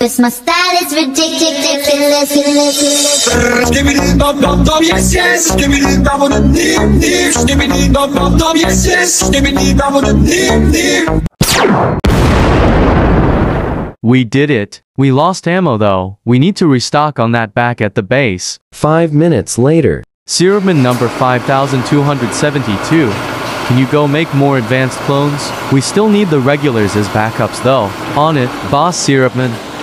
'cause my style is ridiculous. Skibidi dum dum dum, yes yes. Skibidi dum dum dim dim. Skibidi dum dum dum, yes yes. Skibidi dum dum dim dim. We did it. We lost ammo though. We need to restock on that back at the base. 5 minutes later. Syrupman number 5272. Can you go make more advanced clones? We still need the regulars as backups though. On it, Boss Syrupman.